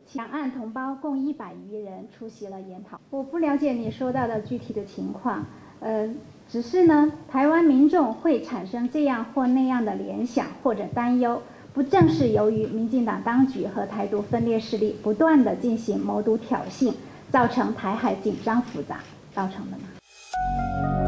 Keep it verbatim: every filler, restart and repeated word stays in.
两岸同胞共一百余人出席了研讨。我不了解你说到的具体的情况，呃，只是呢，台湾民众会产生这样或那样的联想或者担忧，不正是由于民进党当局和台独分裂势力不断地进行谋独挑衅，造成台海紧张复杂造成的吗？